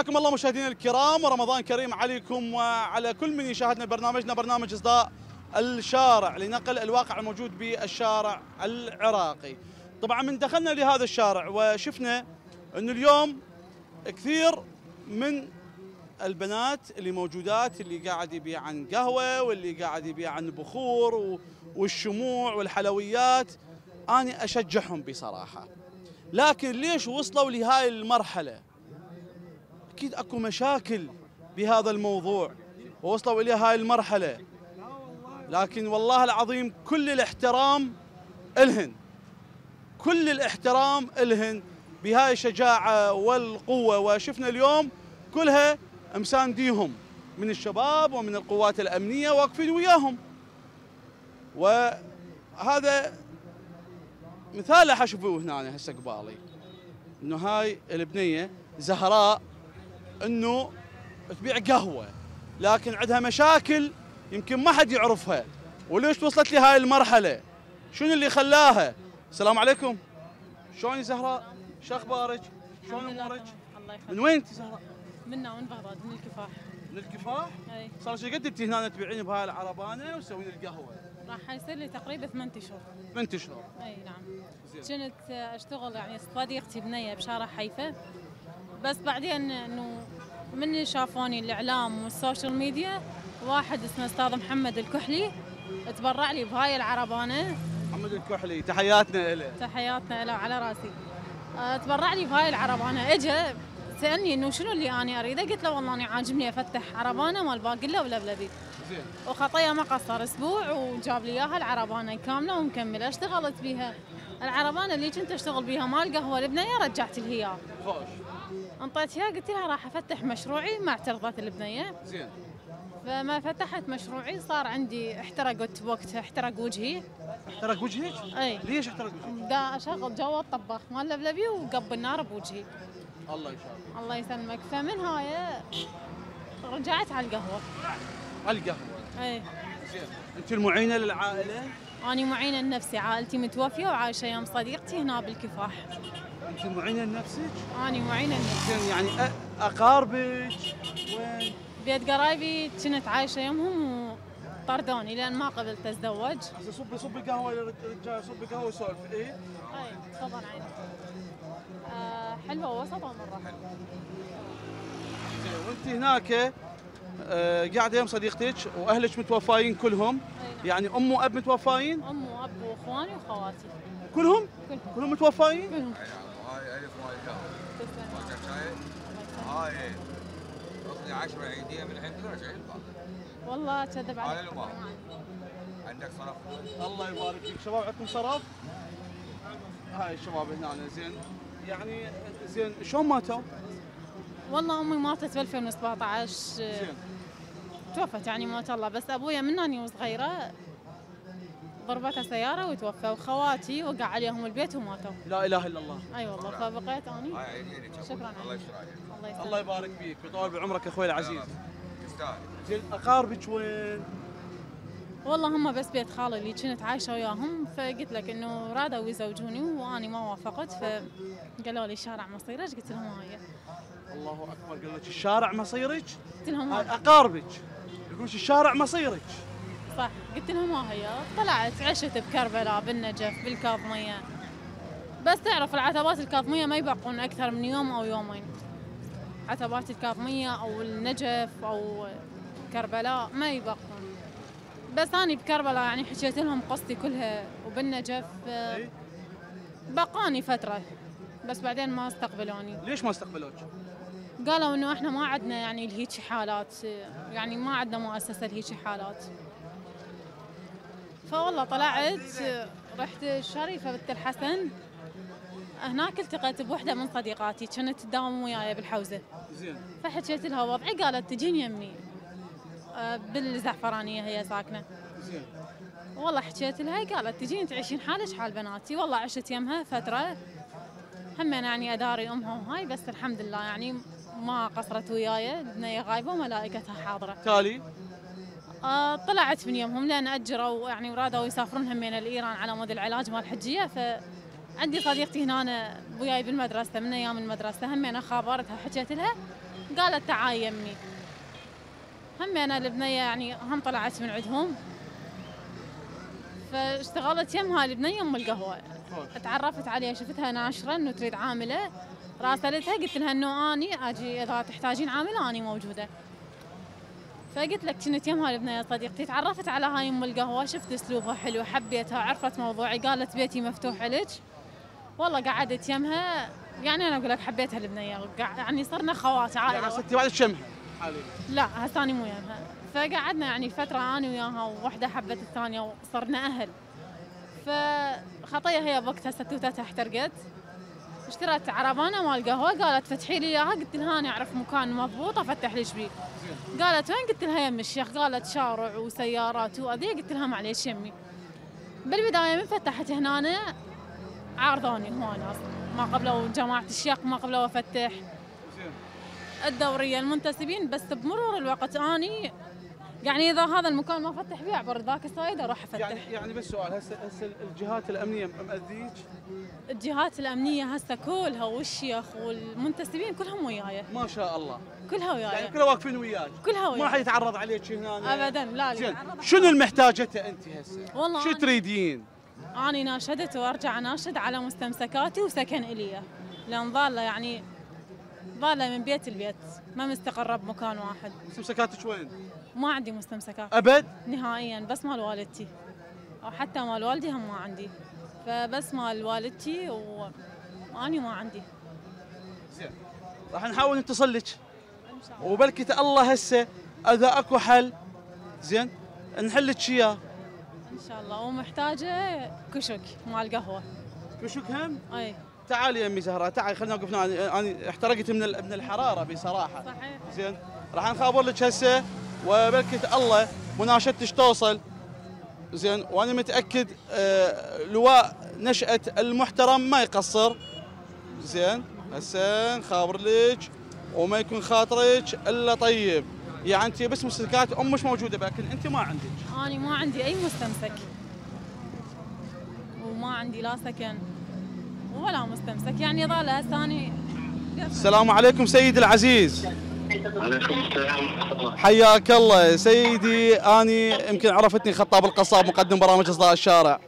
حياكم الله مشاهدينا الكرام، ورمضان كريم عليكم وعلى كل من يشاهدنا برنامجنا برنامج إصداء الشارع لنقل الواقع الموجود بالشارع العراقي. طبعا من دخلنا لهذا الشارع وشفنا انه اليوم كثير من البنات اللي موجودات اللي قاعد يبيعن قهوه واللي قاعد يبيعن بخور والشموع والحلويات، انا اشجعهم بصراحه. لكن ليش وصلوا لهاي المرحله؟ اكيد اكو مشاكل بهذا الموضوع ووصلوا الى هاي المرحله، لكن والله العظيم كل الاحترام الهن، كل الاحترام الهن بهاي الشجاعه والقوه. وشفنا اليوم كلها مسانديهم من الشباب ومن القوات الامنيه واقفين وياهم، وهذا مثال راح اشوفه هنا هسه قبالي، انه هاي البنيه زهراء انه تبيع قهوه لكن عندها مشاكل يمكن ما حد يعرفها. وليش وصلت لهاي المرحله؟ شنو اللي خلاها؟ السلام عليكم. شلون يا زهراء؟ شو اخبارك؟ شلون امورك؟ الله يخليك. من وين انت زهراء؟ منا من بغداد، من الكفاح. من الكفاح؟ اي. صار شو قد انت هنا تبيعين بهاي العربانه وتسوين القهوه؟ راح يصير لي تقريبا 8 اشهر. 8 اشهر. اي نعم. كنت اشتغل يعني صديقتي بنيه بشارع حيفا، بس بعدين انه من شافوني الاعلام والسوشيال ميديا، واحد اسمه استاذ محمد الكحلي تبرع لي بهاي العربانه. محمد الكحلي تحياتنا له. تحياتنا له على راسي. تبرع لي بهاي العربانه، اجى سالني انه شنو اللي انا اريده، قلت له والله انا عاجبني افتح عربانه مال باقله ولبلبي. زين. وخطيه ما قصر اسبوع وجاب لي اياها العربانه كامله ومكمله، اشتغلت بيها. العربانه اللي كنت اشتغل بيها مال قهوه البنيه رجعت لها اياها. خوش. انطيتها قلت لها راح افتح مشروعي، ما اعترضت البنيه. زين. فما فتحت مشروعي صار عندي احترقت بوقتها، احترق وجهي. احترق وجهك؟ اي. ليش احترق وجهك؟ دا اشغل جوا الطباخ مال لبلبي وقب النار بوجهي. الله يسلمك. الله يسلمك. فمن هاي رجعت على القهوه. على القهوه. اي. زين. انت المعينه للعائله؟ أنا معينة لنفسي، عائلتي متوفية وعايشة يم صديقتي هنا بالكفاح. انت معينه لنفسك؟ أنا معينة لنفسي. زين، يعني اقاربك وين؟ بيت قرايبي كنت عايشة يمهم وطردوني لأن ما قبلت أتزوج. هسه صبي قهوه يا رجال، صبي قهوه وسولف. اي. أي تفضل عيني. حلوة وسط مرة. زين، وانت هناك قاعده يم صديقتك واهلك متوفاين كلهم؟ أي. يعني ام واب متوفاين؟ أم وأب وإخواني وخواتي. كلهم؟ كلهم. كلهم متوفاين؟ كلهم. هاي الف مالك تسلم. ما كان شايف؟ هاي قصدي 10 عيديه من الحين كلها شايف. والله كذب على عليك. الماء عندك صرف. الله يبارك فيك. شباب عندكم صرف؟ هاي الشباب هنا. زين، يعني زين شلون ماتوا؟ والله أمي ماتت ب 2017. زين. توفت يعني موت الله، بس أبويا من أني وصغيرة ضربتها سيارة وتوفى، وخواتي وقع عليهم البيت وماتوا. لا اله الا الله. اي والله. فبقيت اني. هاي عيديه شكراً. الله يستر عليك. الله يسلمك. الله يبارك فيك ويطول بعمرك اخوي العزيز. تستاهل. زين، اقاربك وين؟ والله هم بس بيت خالي اللي كنت عايشه وياهم، فقلت لك انه رادوا يزوجوني واني ما وافقت، فقالوا لي شارع مصيرك، قلت لهم هاي. الله اكبر. قال لك الشارع مصيرك؟ قلت لهم هاي ها. اقاربك يقول لك الشارع مصيرك. صح. قلت لهم ها هي. طلعت عشت بكربلاء، بالنجف، بالكاظميه. بس تعرف العتبات الكاظميه ما يبقون اكثر من يوم او يومين. عتبات الكاظميه او النجف او كربلاء ما يبقون. بس أنا بكربلاء يعني حكيت لهم قصتي كلها، وبالنجف بقاني فترة، بس بعدين ما استقبلوني. ليش ما استقبلوك؟ قالوا إنه إحنا ما عندنا يعني لهيك حالات، يعني ما عندنا مؤسسة لهيك حالات. فوالله طلعت رحت الشريفة بنت الحسن، هناك التقيت بوحدة من صديقاتي كانت تداوم وياي بالحوزة. زين. فحكيت لها وضعي، قالت تجيني يمي بالزعفرانية هي ساكنة. زين. والله حكيت لها، قالت تجين تعيشين حالك حال بناتي. والله عشت يمها فترة، هم يعني أداري أمها وهاي، بس الحمد لله يعني ما قصرت وياي، البنية غايبة وملائكتها حاضرة. تالي؟ طلعت من يمهم لأن أجروا يعني ورادوا يسافرون همين لإيران على مود العلاج مال الحجية. فعندي صديقتي هنا وياي بالمدرسة من أيام المدرسة، همين خابرتها حكيت لها، فقالت تعاي يمي. همي انا البنيه يعني هم طلعت من عندهم، فاشتغلت يم هاي البنيه ام القهوه. تعرفت عليها، شفتها ناشره انه تريد عامله، راسلتها قلت لها انه اني اجي اذا تحتاجين عامله اني موجوده. فقلت لك كنت يم هاي البنيه صديقتي، تعرفت على هاي ام القهوه، شفت اسلوبها حلو، حبيتها، عرفت موضوعي، قالت بيتي مفتوح لك. والله قعدت يمها، يعني انا اقول لك حبيتها البنيه، يعني صرنا خوات عائله. يعني ستي بعد شمها حاليا؟ لا هسه اني مو يمها، فقعدنا يعني فتره انا وياها، ووحده حبت الثانيه وصرنا اهل. فخطيه هي بوقتها ستوتتها احترقت، اشترت عربانه مال قهوه، قالت فتحي لي اياها، قلت لها انا اعرف مكان مضبوط افتح لك بيه. قالت وين؟ قلت لها يم الشيخ، قالت شارع وسيارات وأذية، قلت لها معليش يمي. بالبدايه من فتحت هنا عارضوني هو ناس ما قبلوا جماعه الشيخ، ما قبلوا افتح الدوريه المنتسبين، بس بمرور الوقت اني يعني اذا هذا المكان ما فتح فيه اعبر ذاك الصيد اروح افتح. يعني بس سؤال، هسه الجهات الامنيه مأذيك؟ الجهات الامنيه هسه كلها والشيخ والمنتسبين كلهم وياي. ما شاء الله. كلها وياي. يعني كلها واقفين وياك؟ كلها وياي. ما حد يتعرض عليك هنا؟ ابدا لا. زين، شنو المحتاجته انت هسه؟ والله شو تريدين؟ اني ناشدت وارجع اناشد على مستمسكاتي وسكن الي، لان ضاله يعني ضاله من بيت البيت، ما مستقره بمكان واحد. مستمسكاتك وين؟ ما عندي مستمسكات ابد؟ نهائيا، بس مال والدتي، او حتى مال والدي هم ما عندي، فبس مال والدتي واني ما عندي. زين، راح نحاول نتصل لك ان شاء الله. وبلكي الله هسه اذا اكو حل زين نحل لك اياه ان شاء الله. ومحتاجه كشك مال قهوه. كشك هم؟ اي تعالي يا امي زهراء، تعالي خلينا نوقف هنا، انا احترقت من الحراره بصراحه. صحيح. زين، راح نخابر لك هسه وبركة الله مناشدتك توصل. زين، وانا متاكد لواء نشأة المحترم ما يقصر. زين، هسه نخابر لك وما يكون خاطرك الا طيب. يعني انت بس مستمسكات امك موجوده، لكن انت ما عندك. اني ما عندي اي مستمسك، وما عندي لا سكن ولا مستمسك، يعني ظل هسه اني. السلام عليكم سيدي العزيز. عليكم السلام. حياك الله سيدي، اني يمكن عرفتني خطاب القصاب مقدم برامج اصداء الشارع.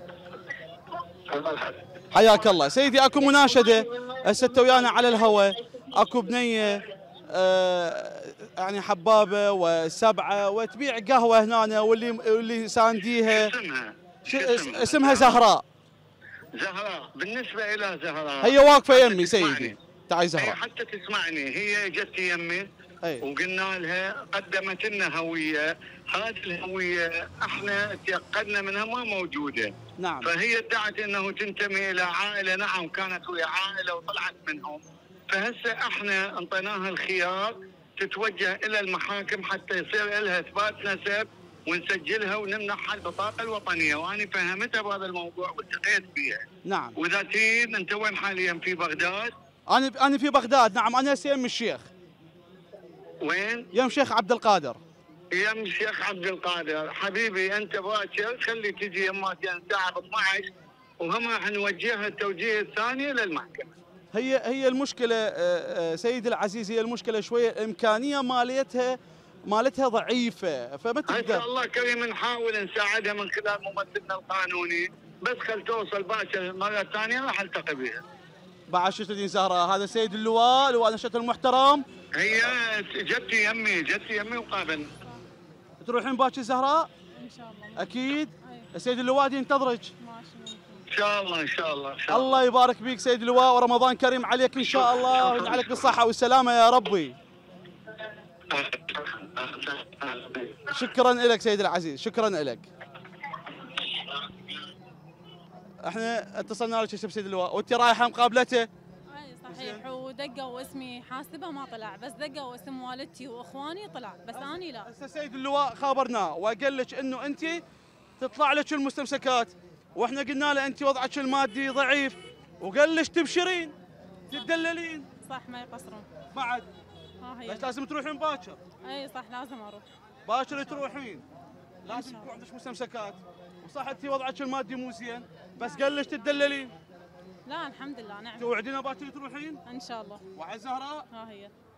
حياك الله سيدي، اكو مناشده هسه ويانا على الهواء، اكو بنيه يعني حبابه وسبعه وتبيع قهوه هنا، واللي سانديها اسمها زهراء. زهراء، بالنسبه الى زهراء هي واقفه يمي سيدي. تعي هي زهراء. حتى تسمعني، هي جت يمي أي. وقلنا لها، قدمت لنا هويه، هذه الهويه احنا تيقنا منها ما موجوده. نعم. فهي ادعت انه تنتمي الى عائله، نعم كانت ويا عائله وطلعت منهم، فهسه احنا انطيناها الخيار تتوجه الى المحاكم حتى يصير لها اثبات نسب ونسجلها ونمنحها البطاقه الوطنيه، وانا فهمتها بهذا الموضوع والتقيت فيها. نعم. واذا تريد، انت وين حاليا؟ في بغداد؟ انا في بغداد. نعم، انا هسه يم الشيخ. وين؟ يم شيخ عبد القادر. يم الشيخ عبد القادر. حبيبي انت باكر خلي تجي يماتي الساعه 12 وهم راح نوجهها التوجيه الثاني للمحكمه. هي المشكله سيدي العزيز، هي المشكله شويه الامكانيه مالتها ضعيفه، فما ان شاء تقدر. الله كريم نحاول نساعدها من خلال ممثلنا القانوني، بس خل توصل باكر المره الثانيه راح التقي بها. بعد شو تدين زهراء؟ هذا سيد لواء نشأة المحترم. هي جتي يمي وقابلنا. تروحين باكر زهراء؟ ان شاء الله. اكيد. أي. سيد اللواء ينتظرك. ماشي. ان شاء الله ان شاء الله ان شاء الله. الله يبارك بيك سيد اللواء، ورمضان كريم عليك ان شاء الله، ويجعلك بالصحه والسلامه يا ربي. شكرا لك سيدي العزيز، شكرا لك. احنا اتصلنا لك سيد اللواء وانت رايحه مقابلته. اي صحيح، ودقوا اسمي حاسبه ما طلع، بس دقوا اسم والدتي واخواني طلع، بس اني لا. هسه سيد اللواء خابرناه وقال لك انه انت تطلع لك المستمسكات، واحنا قلنا له انت وضعك المادي ضعيف، وقال لك تبشرين تدللين. صح ما يقصرون. بعد ها هي. بس لازم تروحين باكر. اي صح لازم اروح. باكر تروحين، لازم يكون عندك مستمسكات، وصح انت وضعك المادي مو زين، بس قال لك تدللين. لا الحمد لله نعم. توعدينا باكر تروحين؟ ان شاء الله. وعلى زهراء ها هي.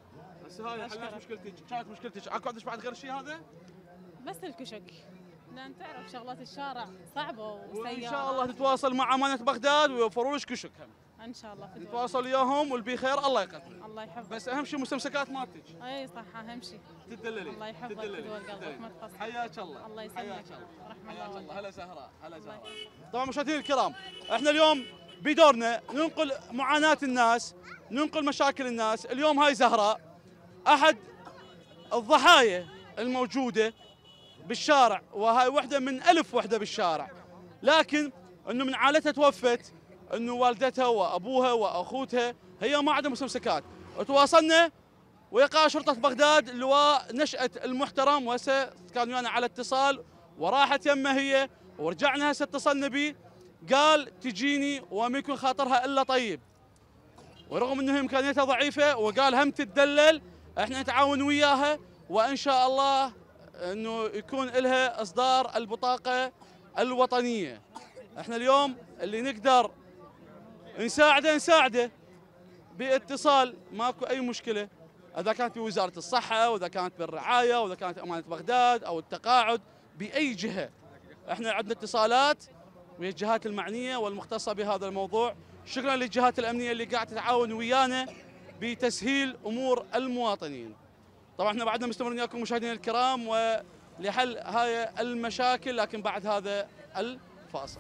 هسه هاي حليت مشكلتك، كانت مشكلتك، اكو عندك بعد غير شيء هذا؟ بس الكشك، لان تعرف شغلات الشارع صعبه وسيارة. وان شاء الله تتواصل مع امانه بغداد ويوفروا لك كشك هم. ان شاء الله تتواصل وياهم والبي خير الله يقدم. الله يحفظك. بس اهم شيء مستمسكات مالتك. اي صح اهم شيء. تدللي. الله يحفظك ويدور قلبك ما تقصر. حياك الله. الله يسلمك. رحمة الله والديك. هلا زهراء، هلا زهراء. طبعا مشاهدينا الكرام، احنا اليوم بدورنا ننقل معاناة الناس، ننقل مشاكل الناس. اليوم هاي زهراء احد الضحايا الموجودة بالشارع، وهاي وحدة من 1000 وحدة بالشارع، لكن انه من عائلتها توفت، انه والدتها وابوها واخوتها هي ما عندها مستمسكات. وتواصلنا ويا قائد شرطة بغداد اللواء نشأة المحترم، وهسه كان ويانا على اتصال وراحت يمه هي، ورجعنا هسه اتصلنا به قال تجيني وما يكون خاطرها الا طيب، ورغم انه امكانيتها ضعيفه وقال هم تتدلل احنا نتعاون وياها وان شاء الله انه يكون لها اصدار البطاقه الوطنيه. احنا اليوم اللي نقدر نساعده باتصال، ماكو اي مشكله، اذا كانت بوزاره الصحه واذا كانت بالرعايه واذا كانت امانه بغداد او التقاعد، باي جهه احنا عندنا اتصالات ويا الجهات المعنيه والمختصه بهذا الموضوع. شكرا للجهات الامنيه اللي قاعده تتعاون ويانا بتسهيل امور المواطنين. طبعا احنا بعدنا مستمرين وياكم مشاهدينا الكرام ولحل هاي المشاكل، لكن بعد هذا الفاصل.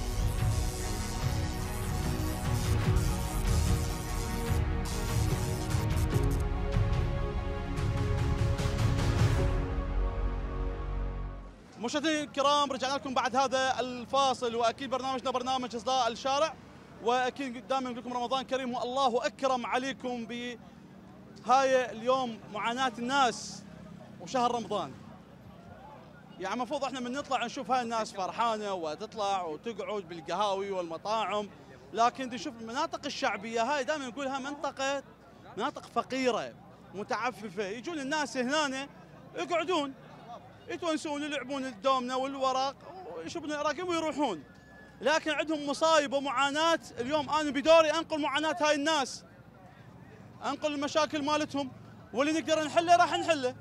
مشاهدينا الكرام، رجعنا لكم بعد هذا الفاصل، واكيد برنامجنا برنامج اصداء الشارع، واكيد دائما نقول لكم رمضان كريم والله اكرم عليكم بهاي اليوم معاناه الناس وشهر رمضان. يعني المفروض احنا من نطلع نشوف هاي الناس فرحانه وتطلع وتقعد بالقهاوي والمطاعم، لكن دي نشوف المناطق الشعبيه هاي دائما نقولها مناطق فقيره متعففه، يجون الناس هنا يقعدون يتونسون يلعبون الدومنه والورق ويشربون الأراكم ويروحون، لكن عندهم مصايب ومعاناه. اليوم انا بدوري انقل معاناه هاي الناس، انقل المشاكل مالتهم، واللي نقدر نحله راح نحله.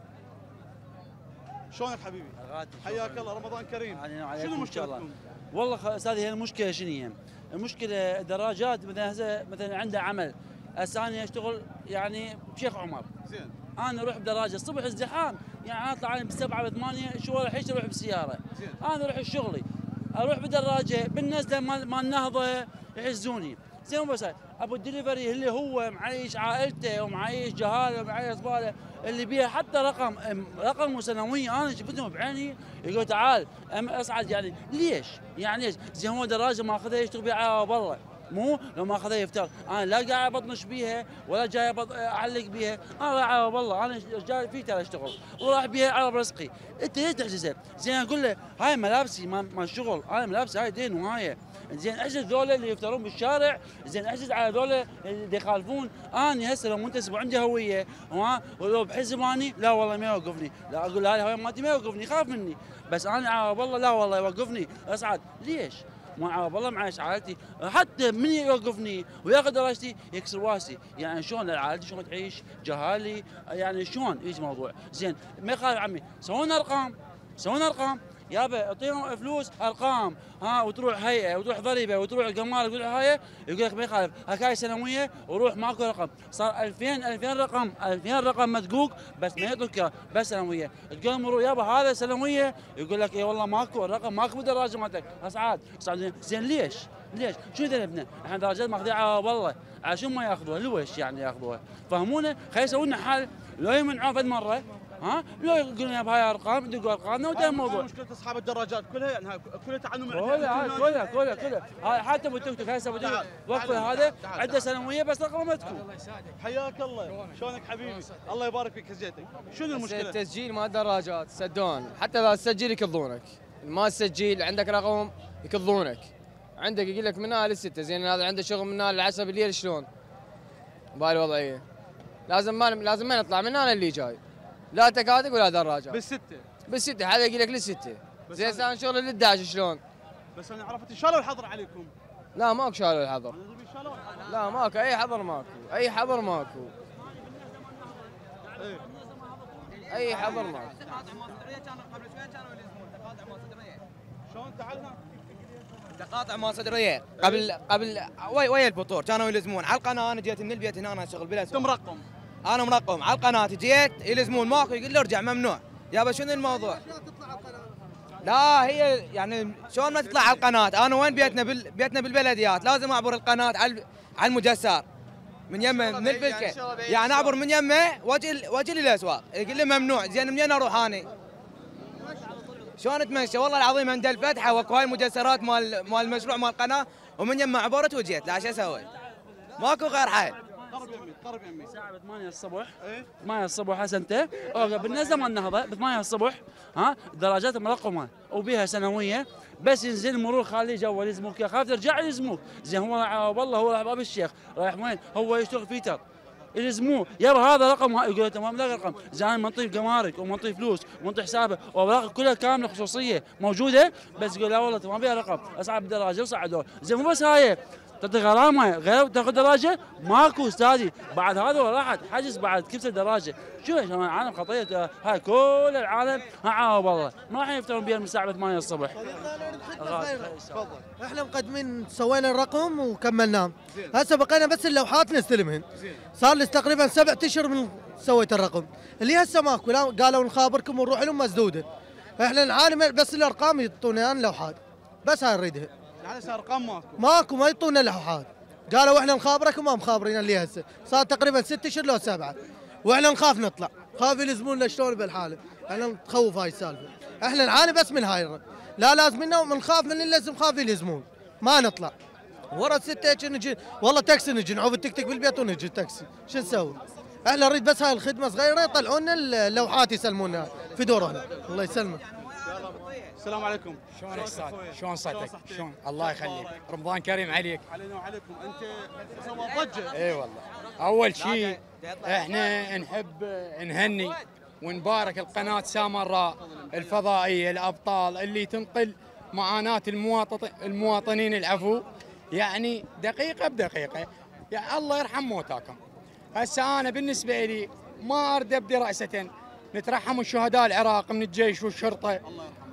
شلونك حبيبي؟ حياك الله، رمضان كريم. شنو مشكلتكم؟ والله استاذ هي المشكله شنو هي؟ المشكله دراجات مثلا عنده عمل، هسه انا اشتغل يعني بشيخ عمر. زين. انا اروح بدراجه الصبح ازدحام، يعني انا اطلع ب7 ب8 شو الحين اروح بالسياره. زين. انا اروح شغلي، اروح بدراجه بالنزله مال النهضه يحزوني. زين بس ابو الدليفري اللي هو معيش عائلته ومعيش جهاله ومعيش زباله اللي بيها حتى رقم سنويه انا شفتهم بعيني، يقول تعال اصعد. يعني ليش؟ يعني ليش؟ زين هو دراجه ماخذها يشتغل بها على بالله، مو لو ماخذها يفتر. انا لا قاعد بطنش بيها ولا جاي اعلق بيها، انا رايح على بالله، انا جاي في ترى اشتغل وراح بيها على رزقي. انت ليش تحجزها؟ زين اقول له هاي ملابسي ما الشغل، انا ملابسي هاي دين وهاي. زين احجز ذولا اللي يفترون بالشارع، زين احجز على ذولا اللي يخالفون. انا هسه لو منتسب وعندي هويه ولو بحزب اني لا والله ما يوقفني، لا اقول هاي الهويه مالتي ما يوقفني، يخاف مني، بس انا على بالله لا والله يوقفني اصعد. ليش؟ ما على بالله معيش عائلتي، حتى من يوقفني وياخذ دراجتي يكسر راسي. يعني شلون عائلتي شلون تعيش؟ جهالي يعني شلون يجي الموضوع؟ زين ما يخالف عمي، سوينا ارقام يابا اعطيهم فلوس ارقام وتروح هيئه وتروح ضريبه وتروح القمار وتروح هاي، يقول لك ما يخالف هاي سنويه وروح ماكو رقم. صار 2000 رقم مدقوق بس ما يعطوك بس سنويه. تقول مرور يابا هذا سنويه، يقول لك اي والله ماكو الرقم ماكو بالدراجه مالتك اصعد. زين ليش؟ شو ذنبنا؟ احنا دراجات ماخذين على والله، على شو ما ياخذوها؟ لويش يعني ياخذوها؟ فهمونا خلي يسوون لنا حل، لو يمنعون فد مره لو يقولون يا بهاي ارقام يدقوا ارقامنا وانتهى الموضوع. مشكله اصحاب الدراجات كلها يعني كلها تعنوا كلها هاي حتى ابو التوك توك هسه ابو التوك وقفه هذا عنده سنويه بس رقمه مدكوك. حياك الله، شلونك حبيبي؟ الله يبارك فيك هزيتك. شنو المشكله؟ التسجيل مال الدراجات سدون، حتى اذا تسجل يكضونك، ما تسجل عندك رقم يكضونك، عندك يقول لك من 9 ل6. زين هذا عنده شغل من 9 ل 10 بالليل، شلون؟ بهاي الوضعيه لازم ما نطلع من هنا اللي جاي، لا تكاتك ولا دراجات. بالستة هذا يقول لك للستة. زين صار شغل لل11 شلون؟ بس انا عرفت شالوا الحظر عليكم. لا ماكو شالوا الحظر. لا ماكو اي حظر، ماكو اي حظر ماكو. اي حظر ما شلون تعالنا؟ تقاطع ما صدريه قبل ويا الفطور كانوا يلزمون على القناه. انا جيت من البيت هنا انا اشتغل بلا انت مرقم؟ انا مرقم على القناه، جيت يلزمون ماكو، يقول له ارجع ممنوع. يابا شنو الموضوع؟ لا هي يعني شلون ما تطلع على القناه؟ انا وين بيتنا بالبلديات، لازم اعبر القناه على المجسار من يمه من الفلكه، يعني اعبر من يمه واجي للاسواق، يقول لي ممنوع. زين منين اروح اني؟ شلون اتمشى؟ والله العظيم عند الفتحه واكو هاي المجسرات مال المشروع مال القناه، ومن يمه عبرت وجيت. لا شو اسوي؟ ماكو غير حل. قرب يمي الساعة 8 الصبح 8 الصبح هسه انت بالنزله مال النهضه ب 8 الصبح ها الدراجات مرقمه وبيها سنويه، بس ينزل مرور خالي جوا يلزموك، يا خاف ترجع يلزموك. زين هو والله هو رايح باب الشيخ، رايح وين؟ هو يشتغل فيتر يلزموه، يابا هذا رقم، يقول له تمام لا رقم، زين منطي جمارك ومنطي فلوس ومنطي حسابه واوراق كلها كامله خصوصيه موجوده، بس يقول لا والله ما بيها رقم، اصعب الدراجه وصعدوه. زين مو بس هاي تعطي غرامه غير تاخذ دراجه ماكو استاذي، بعد هذا راحت حجز بعد كبسه دراجه. شو شلون العالم خطيه هاي كل العالم عاوب والله ما راح يفترون بها من الساعه 8 الصبح. تفضل. احنا مقدمين سوينا الرقم وكملناه، هسه بقينا بس اللوحات نستلمهن. صار لي تقريبا 7 اشهر من سويت الرقم، اللي هسه ماكو، قالوا نخابركم ونروح لهم مسدوده. احنا نعاني بس الارقام يعطونا لوحات، بس هاي نريدها. يعني صار ارقام ماكو ما يعطونا لوحات، قالوا احنا نخابركم ما مخابرين اللي هسه، صار تقريبا 6 اشهر لو 7، واحنا نخاف نطلع، خاف يلزمونا شلون بالحاله، احنا نتخوف هاي السالفه، احنا نعاني بس من هاي لا لازمنا ونخاف من اللي لازم خاف يلزمون، ما نطلع. ورا 6 نجي والله تاكسي، نجي نعوف التيك بالبيت ونجي تاكسي، شو نسوي؟ احنا نريد بس هاي الخدمه صغيره يطلعونا اللوحات يسلمونا في دورنا، الله يسلمك. السلام عليكم. شلون استاذ؟ شلون صحتك؟ شلون؟ الله يخليك، رمضان كريم عليك. علينا وعليكم. انت سوى ضجه. اي والله. اول شيء احنا نحب نهني ونبارك القناه سامراء الفضائيه الابطال اللي تنقل معاناه المواطنين العفو، يعني دقيقه بدقيقه. يعني الله يرحم موتاكم. هسه انا بالنسبه لي ما اريد ابدي راسه، نترحم الشهداء العراق من الجيش والشرطه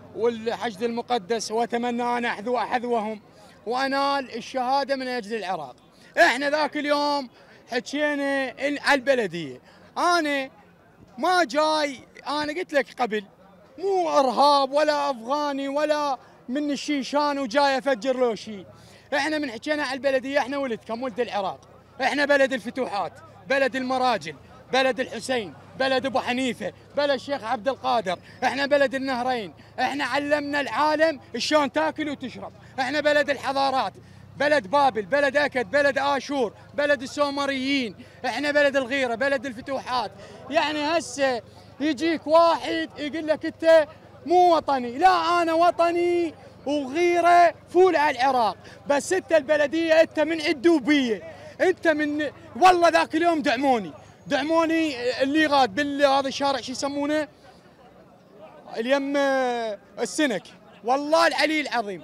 والحشد المقدس، واتمنى ان احذو حذوهم وانال الشهاده من اجل العراق. احنا ذاك اليوم حكينا على البلديه، انا ما جاي، انا قلت لك قبل مو ارهاب ولا افغاني ولا من الشيشان وجاي افجر له شيء. احنا من حكينا على البلديه احنا ولدكم ولد العراق، احنا بلد الفتوحات، بلد المراجل، بلد الحسين، بلد ابو حنيفه، بلد الشيخ عبد القادر، احنا بلد النهرين، احنا علمنا العالم شلون تاكل وتشرب، احنا بلد الحضارات، بلد بابل، بلد اكد، بلد اشور، بلد السومريين، احنا بلد الغيره، بلد الفتوحات. يعني هسه يجيك واحد يقول لك انت مو وطني، لا انا وطني وغيره فول على العراق، بس انت البلديه انت من عدوبيه، انت من والله ذاك اليوم دعموني اللي غاد بهذا الشارع شو يسمونه؟ اليم السنك، والله العلي العظيم.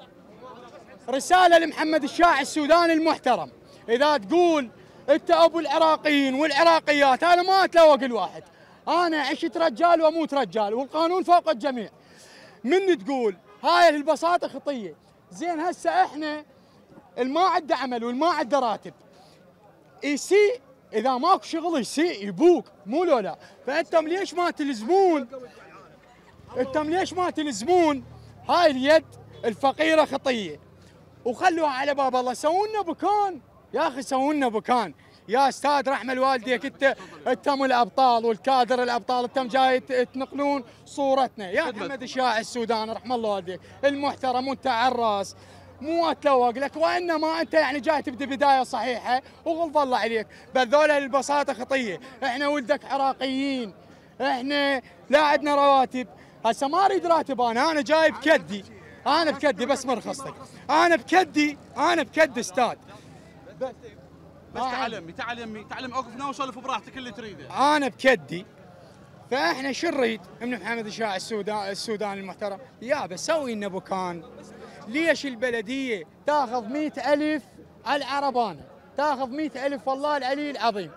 رساله لمحمد الشاعر السوداني المحترم، اذا تقول انت ابو العراقيين والعراقيات، انا ما اتلوق الواحد، انا عشت رجال واموت رجال، والقانون فوق الجميع. من تقول هاي البساطه خطيه. زين هسه احنا الما عنده عمل والما عنده راتب، يسيء اذا ماكو شغل يسيء يبوك، مو لولا. فانتم ليش ما تلزمون؟ انتم ليش ما تلزمون هاي اليد الفقيره خطيه وخلوها على باب الله؟ سوونا بكان يا اخي، سوونا بكان يا استاذ. رحمه لوالديك، انتم الابطال والكادر الابطال، انتم جاي تنقلون صورتنا. يا محمد الشاعر السوداني رحم الله والديك المحترم، وانت على الراس مو اتلوق لك، وانما انت يعني جاي تبدا بدايه صحيحه وغلظ الله عليك. بذولا البساطه خطيه. احنا ولدك عراقيين، احنا لا عندنا رواتب. هسه ما اريد راتب، انا جاي بكدي، انا بكدي بس مرخصتك، انا بكدي استاذ. بس تعال يمي اوقف هنا وسولف براحتك اللي تريده. انا بكدي. فاحنا شو نريد من محمد الشاعر السوداني المحترم؟ يا بس سوي لنا بكان. ليش البلديه تاخذ 100,000 على العربانه؟ تاخذ 100,000 والله العلي العظيم،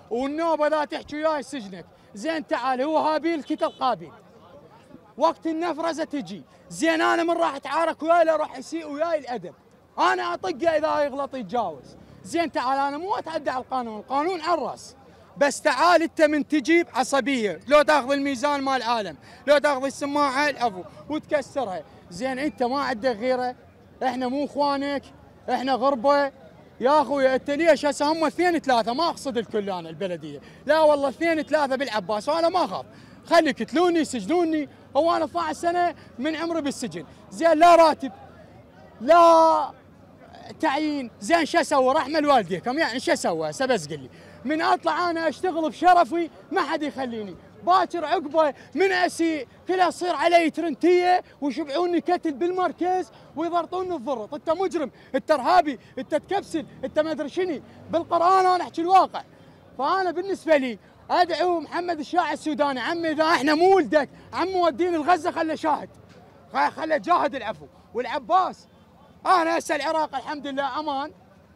والنوبه لا تحكي وياي سجنك. زين تعال، هو هابيل كتب قابيل، وقت النفرزه تجي. زين انا من راح اتعارك وياي لا راح يسيء وياي الادب، انا اطقه اذا يغلط يتجاوز. زين تعال، انا مو اتعدى على القانون، القانون على الراس، بس تعال انت من تجيب عصبيه، لو تاخذ الميزان مال العالم، لو تاخذ السماعه العفو وتكسرها. زين انت ما عندك غيره؟ احنا مو اخوانك، احنا غربه يا اخوي. انت ليش هسه هم 2 3، ما اقصد الكل انا البلديه، لا والله 2 3 بالعباس، وانا ما اخاف، خلي يقتلوني يسجنوني، هو انا 12 سنه من عمري بالسجن. زين لا راتب لا تعيين، زين شو اسوي؟ رحمه لوالديكم، يعني شو اسوي هسه؟ بس قل لي، من اطلع انا اشتغل بشرفي ما حد يخليني، باكر عقبه من اسيء كلها تصير علي ترنتيه ويشبعوني كتل بالمركز ويضرطوني الضرط. انت مجرم، انت ارهابي، انت تكبسل، انت ما ادري شنو. بالقران انا احكي الواقع. فانا بالنسبه لي ادعو محمد الشاعر السوداني، عمي اذا احنا مو ولدك، عمي وديني الغزه خله شاهد، خله جاهد العفو. والعباس انا هسه العراق الحمد لله امان،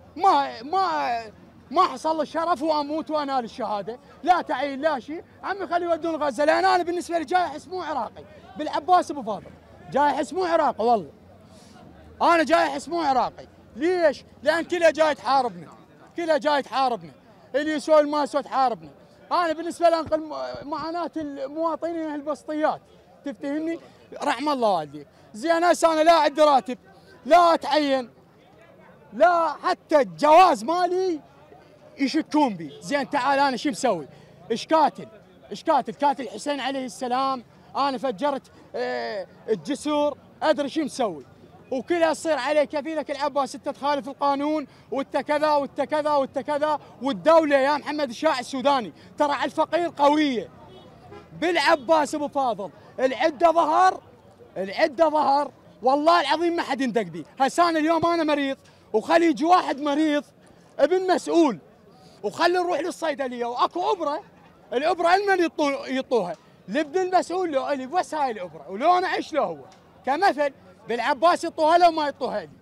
ما حصل لي الشرف واموت وانال الشهاده، لا تعيين لا شيء، عمي خلي يودون غزه، لان انا بالنسبه لي جاي احس مو عراقي، بالعباس ابو فاضل جاي احس مو عراقي والله. انا جاي احس مو عراقي، ليش؟ لان كلها جاي تحاربنا، كلها جاي تحاربنا، اللي يسوي ما يسوي تحاربنا. انا بالنسبه لي انقل معاناه المواطنين البسطيات، تفتهمني؟ رحم الله والديك. زين هسه انا لا عندي راتب، لا اتعين، لا حتى الجواز مالي يشكون بي. زين تعال انا شو مسوي؟ ايش كاتل كاتل حسين عليه السلام، انا فجرت الجسور، ادري شو مسوي، وكلها تصير عليه كفيلك العباس، انت تخالف القانون وانت كذا وانت كذا وانت كذا. والدوله يا محمد الشاعر السوداني ترى على الفقير قويه. بالعباس ابو فاضل العده ظهر والله العظيم ما حد يندق بي. هسه انا اليوم انا مريض، وخلي يجي واحد مريض ابن مسؤول، وخلي نروح للصيدليه واكو ابره، الابره لمن يطوها؟ لابن المسؤول، لو الي بس هاي الابره، ولو انا اعيش له هو كمثل. بالعباس يطوها لو ما يطوها لي.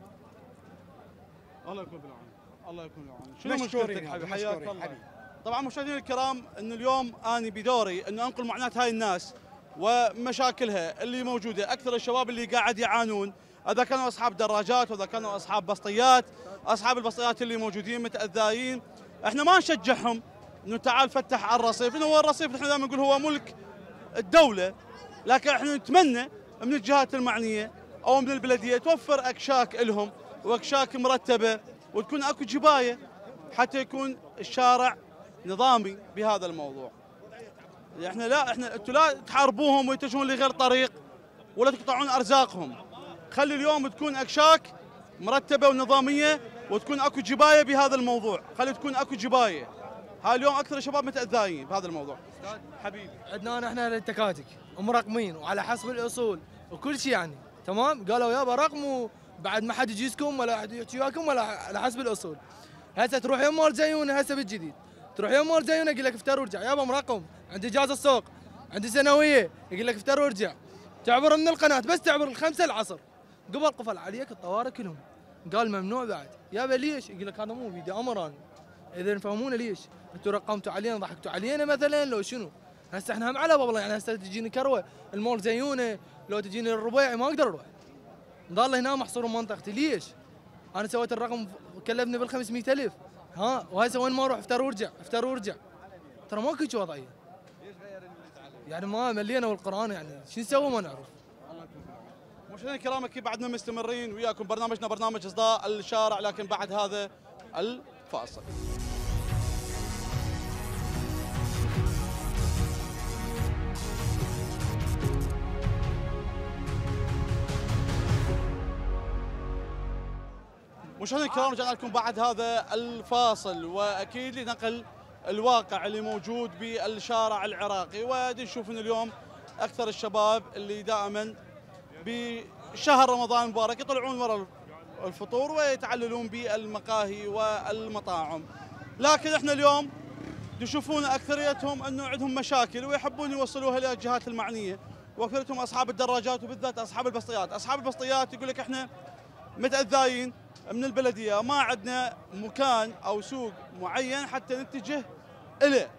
الله يكون بالعون، الله يكون بالعون. شنو مشكلتك حبيبي؟ حياك الله. طبعا مشاهدينا الكرام، انه اليوم اني بدوري انه انقل معاناه هاي الناس ومشاكلها اللي موجوده. اكثر الشباب اللي قاعد يعانون، اذا كانوا اصحاب دراجات واذا كانوا اصحاب بسطيات، اصحاب البسطيات اللي موجودين متاذاين، احنا ما نشجعهم انه تعال فتح على الرصيف، لانه هو الرصيف احنا دائما نقول هو ملك الدوله، لكن احنا نتمنى من الجهات المعنيه او من البلديه توفر اكشاك لهم، واكشاك مرتبه، وتكون اكو جبايه حتى يكون الشارع نظامي بهذا الموضوع. احنا انتم لا تحاربوهم ويتجهون لغير طريق ولا تقطعون ارزاقهم. خلي اليوم تكون اكشاك مرتبه ونظاميه، وتكون اكو جبايه بهذا الموضوع، خلي تكون اكو جبايه. هاي اليوم اكثر الشباب متاذاين بهذا الموضوع. حبيبي عندنا احنا التكاتك ومرقمين وعلى حسب الاصول وكل شيء يعني تمام. قالوا يابا رقم وبعد ما حد يجيزكم ولا حد يحكي وياكم ولا على حسب الاصول. هسه تروح يوم مال زيونه، هسه بالجديد تروح يوم مال زيونه يقول لك افتر وارجع، يابا مرقم، عندي اجازه السوق، عندي سنويه، يقول لك افتر وارجع. تعبر من القناه بس تعبر ال5 العصر قبل قفل عليك الطوارئ كلهم، قال ممنوع بعد. يابا ليش؟ يقول لك هذا مو بيدي امر انا. اذا فهمونا ليش؟ انتم رقمتوا علينا، ضحكتوا علينا مثلا لو شنو؟ هسه احنا هم على والله، يعني هسه تجيني كروه المول زيونه، لو تجيني الربيعي ما اقدر اروح، ضل هنا محصور بمنطقتي. ليش؟ انا سويت الرقم كلفني بال500,000 ها، وهسه وين ما اروح افتر وارجع افتر وارجع، ترى ماكو هيك وضعيه. يعني ما ملينا والقران، يعني شو نسوي ما نعرف. مشاهدينا الكرام اكيد بعدنا مستمرين وياكم، برنامجنا برنامج اصداء الشارع، لكن بعد هذا الفاصل. مشاهدينا الكرام رجعنا لكم بعد هذا الفاصل، واكيد لنقل الواقع اللي موجود بالشارع العراقي. ودي نشوف ان اليوم اكثر الشباب اللي دائما بشهر رمضان المبارك يطلعون وراء الفطور ويتعللون بالمقاهي والمطاعم، لكن احنا اليوم تشوفون اكثريتهم انه عندهم مشاكل ويحبون يوصلوها للجهات المعنيه، واكثريتهم اصحاب الدراجات وبالذات اصحاب البسطيات. اصحاب البسطيات يقول لك احنا متأذاين من البلديه، ما عندنا مكان او سوق معين حتى نتجه إله،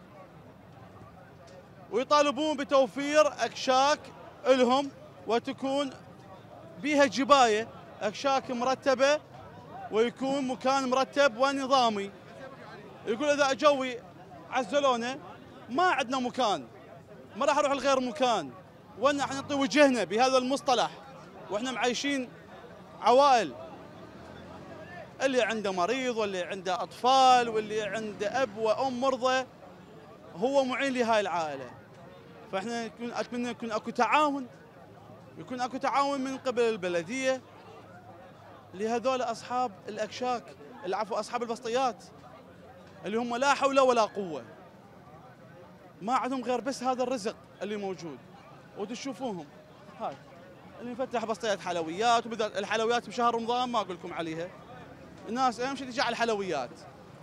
ويطالبون بتوفير أكشاك لهم وتكون بها جباية، أكشاك مرتبة ويكون مكان مرتب ونظامي. يقول إذا أجوي عزلونا ما عندنا مكان، ما راح نروح لغير مكان، وإن احنا نعطي وجهنا بهذا المصطلح، واحنا معايشين عوائل، اللي عنده مريض واللي عنده أطفال واللي عنده أب وأم مرضى هو معين لهاي العائلة. فاحنا أتمنى يكون اكو تعاون، يكون اكو تعاون من قبل البلدية لهذول أصحاب الأكشاك، العفو أصحاب البسطيات اللي هم لا حول ولا قوة، ما عندهم غير بس هذا الرزق اللي موجود. وتشوفوهم هاي اللي يفتح بسطيات حلويات، وبالذات الحلويات بشهر رمضان ما اقول لكم عليها، الناس اهم شيء تجي على الحلويات.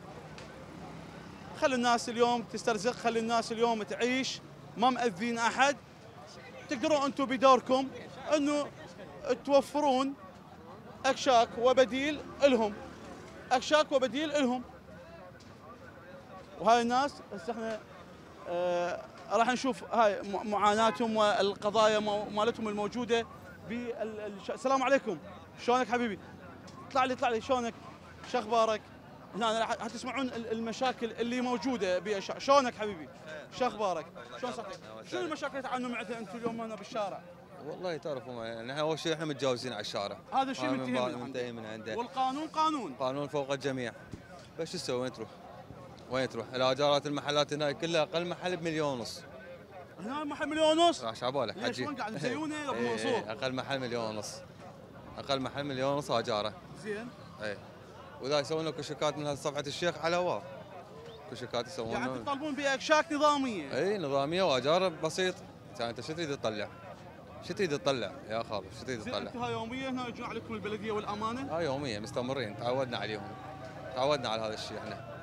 خلي الناس اليوم تسترزق، خلي الناس اليوم تعيش، ما مأذين احد. تقدرون انتم بدوركم انه توفرون اكشاك وبديل لهم، اكشاك وبديل لهم. وهاي الناس هسه احنا راح نشوف هاي معاناتهم والقضايا مالتهم الموجوده السلام عليكم، شلونك حبيبي؟ اطلع لي شلونك؟ شو اخبارك؟ هنا راح تسمعون المشاكل اللي موجوده بأشياء. شلونك حبيبي؟ شو اخبارك؟ شلون صحتك؟ شنو المشاكل اللي تعانون معها انتم اليوم هنا بالشارع؟ والله تعرفوا يعني اول شيء احنا متجاوزين على الشارع، هذا الشيء منتهي من عنده، والقانون قانون فوق الجميع. بس شو تسوي؟ وين تروح؟ الاجارات المحلات هنا كلها اقل محل ب1.5 مليون. هنا محل 1.5 مليون؟ راح شعبالك حجي. ليش وين قاعد تزيونه يا ابو منصور؟ اقل محل 1.5 مليون، اقل محل 1.5 مليون اجاره. زين. اي واذا يسوون لك كشكات من صفحه الشيخ على واو، كشكات يسوون يعني تطالبون باكشاك نظاميه. اي نظاميه واجار بسيط. يعني انت شو تريد تطلع؟ شو تريد تطلع يا خالد؟ شو تريد تطلع؟ انتم يوميا هنا يجون عليكم البلديه والامانه؟ يوميا مستمرين، تعودنا عليهم، تعودنا على هذا الشيء احنا.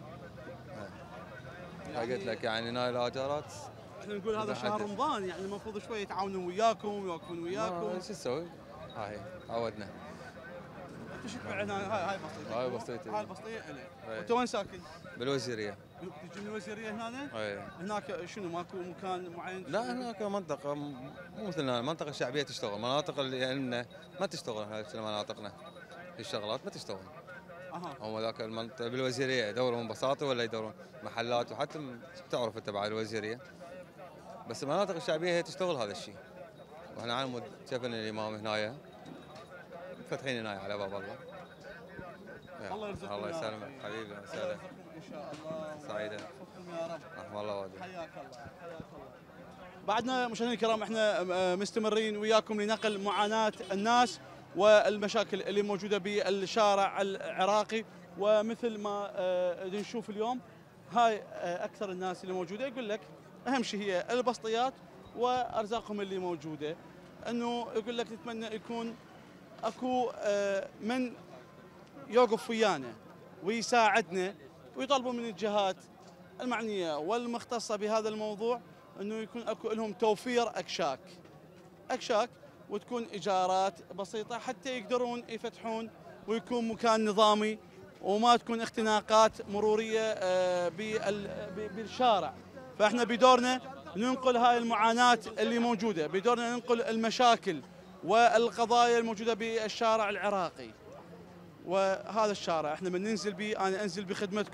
قلت لك يعني هاي الاجارات احنا نقول هذا شهر رمضان، يعني المفروض شوي يتعاونون وياكم ويوقفون وياكم. شو تسوي؟ هاي تعودنا. انت شو تبع هنا؟ هاي بسطيتك. هاي بسطيتي. هاي البسطيه الك. انت وين ساكن؟ بالوزيريه. تجي من الوزيريه هنا؟ اي. هناك شنو ماكو مكان معين؟ لا هناك منطقه مو مثلنا، منطقه شعبيه تشتغل، مناطق اللي عندنا ما تشتغل، هاي مناطقنا الشغلات ما تشتغل. هم ذاك المنطقه بالوزيريه يدورون بساطه ولا يدورون محلات، وحتى تعرف انت بعد الوزيريه. بس المناطق الشعبيه هي تشتغل هذا الشيء. واحنا على مود شفنا الامام هنايا فاتحين هنايا على باب الله. الله يرزقك. الله يسلمك حبيبي وسهلا. ان شاء الله. سعيده. يا رب. رحم الله والديك. حياك الله حياك الله. بعدنا مشاهدينا الكرام احنا مستمرين وياكم لنقل معاناه الناس والمشاكل اللي موجوده بالشارع العراقي. ومثل ما نشوف اليوم هاي اكثر الناس اللي موجوده يقول لك اهم شيء هي البسطيات وارزاقهم اللي موجوده. انه يقول لك نتمنى يكون اكو من يوقف ويانا ويساعدنا، ويطالبون من الجهات المعنيه والمختصه بهذا الموضوع انه يكون اكو لهم توفير اكشاك وتكون ايجارات بسيطه حتى يقدرون يفتحون ويكون مكان نظامي وما تكون اختناقات مروريه بالشارع. فاحنا بدورنا ننقل هاي المعاناه اللي موجوده، بدورنا ننقل المشاكل والقضايا الموجوده بالشارع العراقي. وهذا الشارع احنا من ننزل به، انا انزل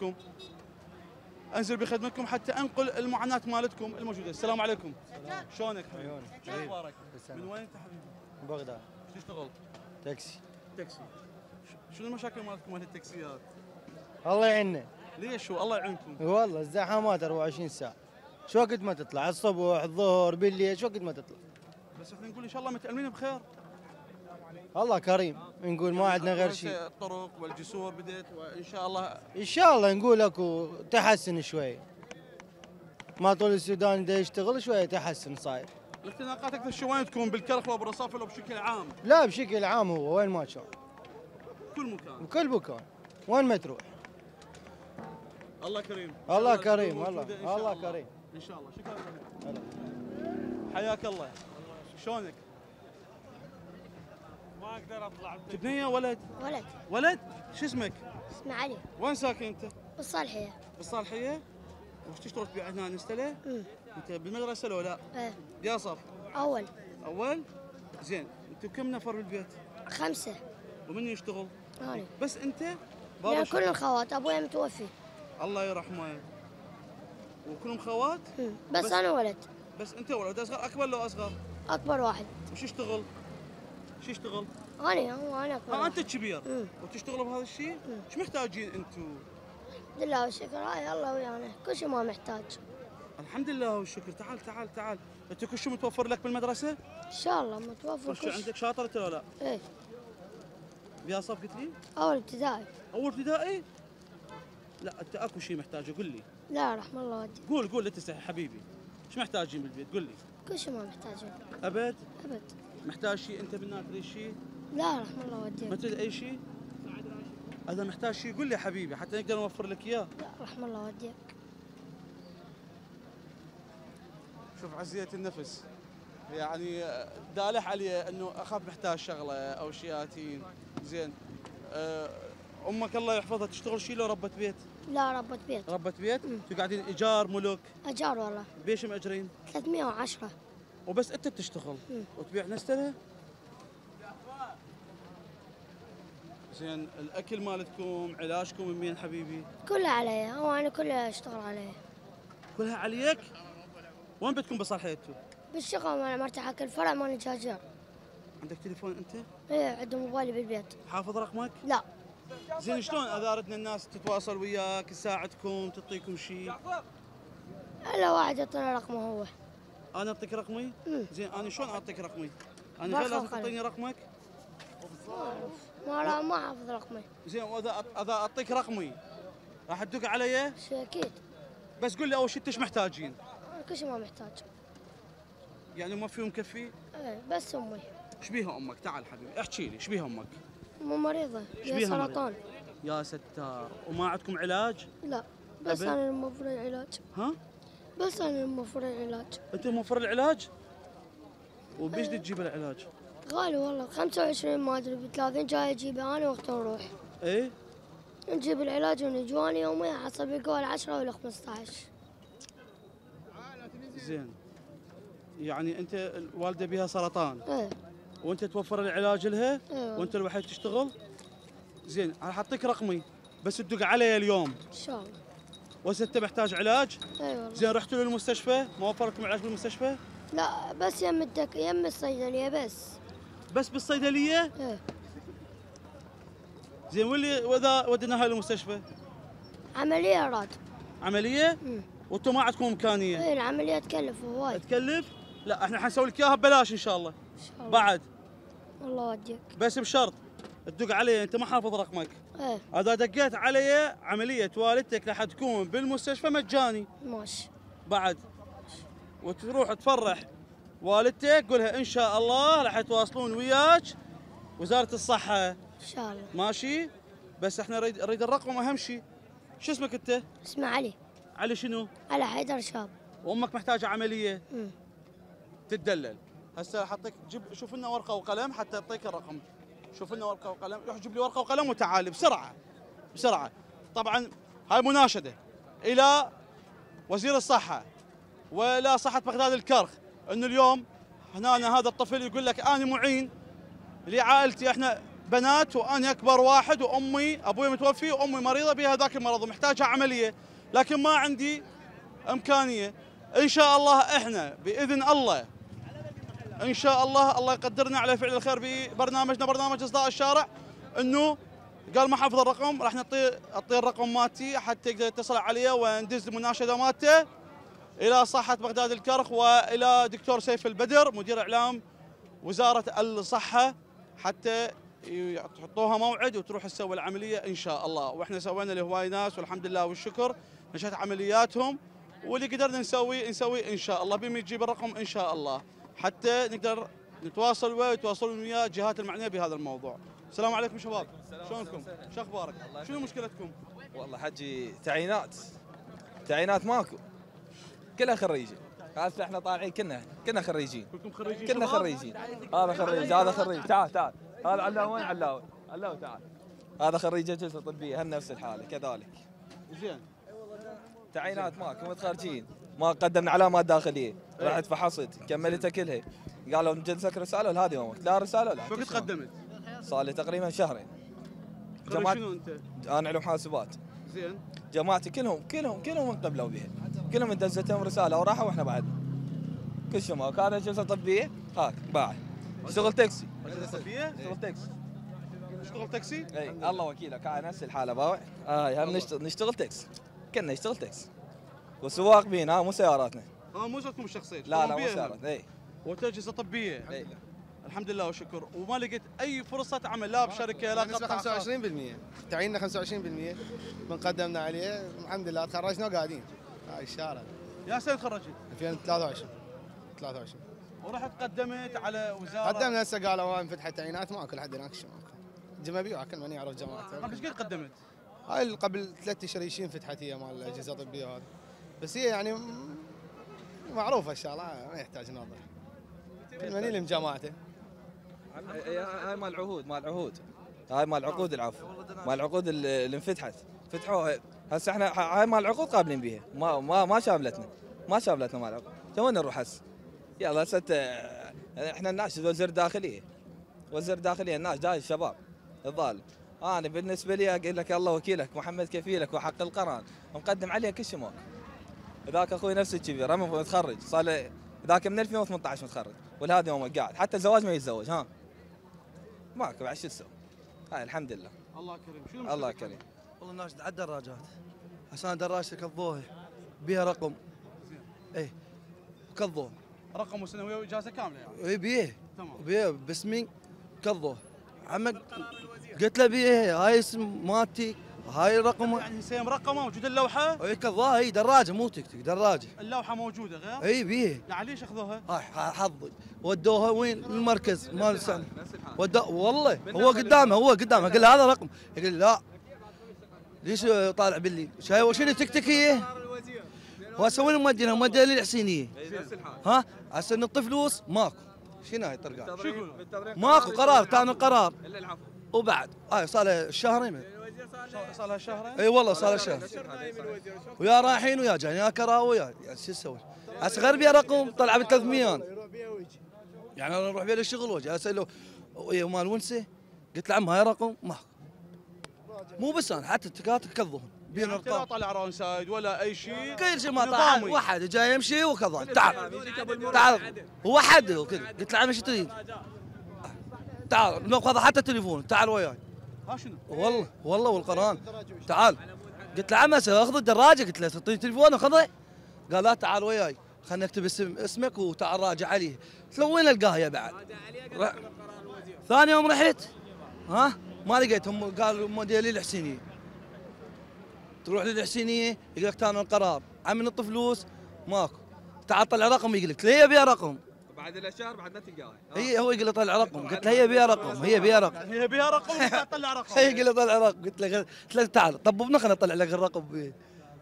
بخدمتكم حتى انقل المعاناه مالتكم الموجوده. السلام عليكم. شلونك حبيبي؟ شو اخبارك؟ من وين انت حبيبي؟ من بغداد. شو تشتغل؟ تاكسي. شنو المشاكل مالتكم مال التاكسيات؟ الله يعيننا. ليش الله يعينكم؟ والله الزحامات 24 ساعه. شو وقت ما تطلع؟ الصبح، الظهر، بالليل، شو وقت ما تطلع؟ بس احنا نقول ان شاء الله متأملين بخير. الله كريم، نقول ما عندنا غير شيء. الطرق والجسور بديت وان شاء الله. ان شاء الله نقول اكو تحسن شوي. ما طول السودان دا يشتغل شويه تحسن صاير. الاختناقات اكثر شيء وين تكون؟ بالكرخ وبالرصاف ولا بشكل عام؟ لا بشكل عام هو وين ما كان. كل مكان. بكل مكان، وين ما تروح. الله كريم. الله كريم، الله كريم. ان شاء الله، شكرا لك. حياك الله. شلونك؟ ما اقدر اطلع. تبنيه ولد؟ ولد. ولد؟ شو اسمك؟ اسمه علي. وين ساكن انت؟ بالصالحيه. بالصالحيه؟ وش تشتغل تبيع هنا نستله؟ انت بالمدرسه لو لا؟ ايه. يا صف؟ اول. اول؟ زين، انتم كم نفر بالبيت؟ 5. ومن يشتغل؟ أنا. بس انت؟ لا كل الخوات، ابوي متوفي. الله يرحمه. وكلهم خوات؟ بس انا ولد. بس انت ولد اصغر، اكبر لو اصغر؟ اكبر واحد. وش يشتغل؟ شو يشتغل؟ انا اكبر. انت الكبير وتشتغلوا بهذا الشيء؟ ايش محتاجين انتم؟ الحمد لله والشكر، هاي الله ويانا، كل شيء ما محتاج. الحمد لله والشكر. تعال تعال تعال، انت كل شيء متوفر لك بالمدرسه؟ ان شاء الله متوفر كل شيء عندك. شاطر انت ولا لا؟ ايه. يا صف قلت لي؟ اول ابتدائي. اول ابتدائي؟ لا انت اكو شيء محتاجه، قل لي. لا رحم الله والديك. قول لا تستحي حبيبي. ايش محتاجين بالبيت؟ قل لي. كل شيء ما محتاجين. ابد؟ ابد. محتاج شيء انت بالنهار تريد شيء؟ لا رحم الله والديك. ما تريد اي شيء؟ اذا محتاج شيء قل لي حبيبي حتى نقدر نوفر لك اياه. لا رحم الله والديك. شوف عزية النفس، يعني دالح علي انه اخاف محتاج شغله او شياتين. زين، امك الله يحفظها تشتغل شيء لو ربة بيت؟ لا ربة بيت. ربة بيت؟ انتوا قاعدين ايجار ملك؟ اجار والله. بيش مأجرين؟ 310. وبس انت بتشتغل وتبيع نستله؟ زين، الاكل مالتكم، علاجكم من مين حبيبي؟ كلها علي، وانا كلها اشتغل علي. كلها عليك؟ وين بتكون بصالحيتوا؟ بالشغل مال مرتاحة الفرع مال الجاجر. عندك تليفون انت؟ ايه عندي موبايلي بالبيت. حافظ رقمك؟ لا. زين شلون اذا اردنا الناس تتواصل وياك تساعدكم تعطيكم شيء؟ الا واحد يعطينا رقمه هو. انا اعطيك رقمي؟ زين انا شلون اعطيك رقمي؟ انا غير لازم تعطيني رقمك؟ ما حافظ رقمي. زين واذا اعطيك رقمي راح تدق علي؟ اكيد. بس قول لي اول شيء انت ايش محتاجين؟ كل شيء ما محتاج. يعني ما فيهم مكفي؟ ايه بس امي. ايش بيها امك؟ تعال حبيبي احكي لي ايش بيها امك؟ مريضة، هي سرطان. يا ستار، وما عندكم علاج؟ لا بس انا الموفر العلاج. ها؟ بس انا الموفر العلاج. انت موفر العلاج؟ وبيش تجيب العلاج؟ غالي والله، 25 ما ادري ب 30 جاي اجيبه انا وقت نروح. ايه؟ نجيب العلاج ونجواني يوميا حسب القول 10 ولا 15. زين، يعني انت الوالده بها سرطان؟ ايه. وانت توفر العلاج لها؟ ايه. وانت الوحيد تشتغل؟ زين، راح اعطيك رقمي بس تدق علي اليوم. ان شاء الله. وهسه انت محتاج علاج؟ اي والله. زين، رحتوا للمستشفى؟ ما وفر لكم علاج بالمستشفى؟ لا بس يم الصيدليه بس بالصيدليه؟ ايه. زين، واذا وديناها للمستشفى؟ عمليه راد. عمليه؟ وانتم ما عندكم امكانيه؟ ايه العمليه تكلف هواي. تكلف؟ لا احنا حنسوي لك اياها ببلاش ان شاء الله. ان شاء الله. بعد الله يوديك. بس بشرط تدق علي، انت ما حافظ رقمك. ايه. اذا دقيت علي عمليه والدتك راح تكون بالمستشفى مجاني. ماشي. بعد وتروح تفرح والدتك، قولها ان شاء الله راح يتواصلون وياك وزاره الصحه. ان شاء الله. ماشي؟ بس احنا نريد الرقم اهم شيء. شو اسمك انت؟ اسمه علي. علي شنو؟ علي حيدر شاب. وامك محتاجه عمليه؟ تتدلل. هسه حطيك، شوف لنا ورقه وقلم حتى اعطيك الرقم. شوف لنا ورقه وقلم، روح جيب لي ورقه وقلم وتعال بسرعه بسرعه. طبعا هاي مناشده الى وزير الصحه والى صحه بغداد الكرخ، انه اليوم هنا هذا الطفل يقول لك انا معين لعائلتي، احنا بنات وانا اكبر واحد وامي ابوي متوفي وامي مريضه بها ذاك المرض ومحتاجه عمليه، لكن ما عندي امكانيه. ان شاء الله احنا باذن الله ان شاء الله يقدرنا على فعل الخير ببرنامجنا برنامج اصداء الشارع، انه قال ما حافظ الرقم راح نعطيه الرقم مالتي حتى يقدر يتصل علي وندز المناشده مالته الى صحه بغداد الكرخ والى دكتور سيف البدر مدير اعلام وزاره الصحه حتى يحطوها موعد وتروح تسوي العمليه ان شاء الله. واحنا سوينا لهواي ناس والحمد لله والشكر نشأت عملياتهم، واللي قدرنا نسوي ان شاء الله بما يجيب الرقم ان شاء الله حتى نقدر نتواصل ويتواصلون ويا الجهات المعنيه بهذا الموضوع. السلام عليكم شباب، شلونكم؟ شو اخبارك؟ شنو مشكلتكم؟ والله حجي تعيينات ماكو، كلها خريجين. هسه احنا طالعين كنا خريجين. كلكم خريجين؟ كنا خريجين. هذا خريج هذا خريج، تعال هذا علاوي علاوي تعال. هذا خريج اجهزه طبيه هم نفس الحاله كذلك. زين. تعيينات ماكو متخرجين، ما قدمنا علامات داخليه، رحت فحصت كملتها كلها، قالوا نجلسك رساله لهذه يومك، لا رساله لا. وقت قدمت؟ صار لي تقريبا شهرين. شنو انت؟ انا علوم حاسبات. زين. جماعتي كلهم انقبلوا بها، كلهم دزتهم رساله وراحوا واحنا بعد. كل شيء ماكو، هذا جلسه طبيه هاك باع. اشتغل تاكسي. جلسه طبيه؟ اشتغل تاكسي. تشتغل تاكسي؟ اي الله وكيلك، هاي نفس الحاله باوع. هم نشتغل تاكسي. كنا نشتغل تاكسي. والسواق بينا مو سياراتنا. مو سيارتكم الشخصيه؟ لا مو سيارات. اي. وتجهيزه طبيه؟ اي. الحمد لله والشكر. وما لقيت اي فرصه عمل لا بشركه لا قطاع خاص؟ 25% تعييننا 25% من قدمنا عليه، الحمد لله تخرجنا وقاعدين. هاي الشارع. يا سنه تخرجت؟ 2023. ورحت قدمت على وزاره؟ قدمنا هسه قالوا انفتحت تعيينات ماكو لحد هناك شو ماكو. جمابيع كل من يعرف جماعته. قبل ايش قد قدمت؟ هاي قبل 3 اشهر فتحت هي مال الاجهزه الطبيه هذه. بس هي يعني معروفه الشغله ما يحتاج نوضح. كل من يلم جماعته. هاي مال العهود. هاي مال العقود العفو. مال العقود اللي انفتحت. فتحوها هسه احنا هاي مال العقود قابلين بها، ما شاملتنا. ما شاملتنا مال العقود. تو نروح هسه. يلا هسه احنا الناس وزير داخليه. وزير داخليه الناس جاي الشباب الظالم. انا بالنسبه لي اقول لك الله وكيلك محمد كفيلك وحق القران مقدم عليه كل شيء ماكو. ذاك اخوي نفس الكبير متخرج صار له ذاك من 2018 متخرج ولهذا يوم قاعد حتى الزواج ما يتزوج ها. ماكو بعد شو تسوي؟ هاي الحمد لله. الله كريم. شنو الله كريم. والله الناس على الدراجات عشان دراجتي كضوها بيها رقم. ايه كضوه رقم وسنويه واجازه كامله يعني. اي بيه. تمام. بيه باسمي كضوه عمك قلت له بيه هاي اسم مالتي هاي رقم. يعني هسه مرقمه موجوده اللوحه؟ اي كضوها هي دراجه مو تيك توك دراجه. اللوحه موجوده غير؟ اي بيه. يعني ليش اخذوها؟ هاي حظي ودوها وين المركز مال سنة والله هو قدامه قال له هذا رقم يقول لا ليش طالع بالليل شنو تكتك هي؟ وهسه وين مودينا للحسينيه ها هسه نطي فلوس ماكو. شنو هاي الطرقات؟ ماكو قرار ثاني قرار وبعد هاي صار له شهرين. صار لها شهرين؟ اي والله صار له شهر. ويا رايحين ويا جايين يا كراوي يا شو تسوي؟ هسه غير بيها رقم طلع ب 300 يعني انا اروح بيها للشغل واجي اساله مال ونسه قلت له عم هاي رقم ماكو. مو بس انا حتى التكاتك كذبهم بين ارقام. لا طلع رون سايد ولا اي شيء. كل شيء ما طلع واحد جاي يمشي وكذا تعال هو حد قلت له عم ايش تريد؟ تعال الموقف حتى التليفون تعال وياي. ها شنو؟ والله والقران تعال. قلت له عم اخذ الدراجه قلت له تعطيني تليفون اخذه؟ قال لا تعال وياي خلينا نكتب اسمك وتعال راجع عليه. قلت له وين القاه يا بعد؟ ثاني يوم رحت ها ما لقيتهم قالوا موديلي الحسينيه. تروح للحسينيه يقول لك ثاني القرار عم نطي فلوس ماكو. تعال طلع رقم يقول لك ليه بيها رقم؟ بعد الشهر بعد ما تلقاه. هو يقول لي طلع رقم قلت له هي بيها رقم هي بيها رقم طلع رقم. هي يقول لي طلع رقم قلت له تعال طببنا خلينا نطلع لك الرقم.